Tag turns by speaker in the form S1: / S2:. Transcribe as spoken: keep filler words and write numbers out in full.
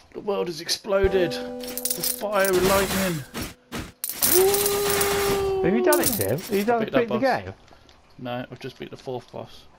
S1: The world has exploded. There's fire and lightning. Woo!
S2: Have you done it, Tim? Have you done
S1: beat
S2: beat
S1: that
S2: the
S1: boss.
S2: game?
S1: No, I've just beat the fourth boss.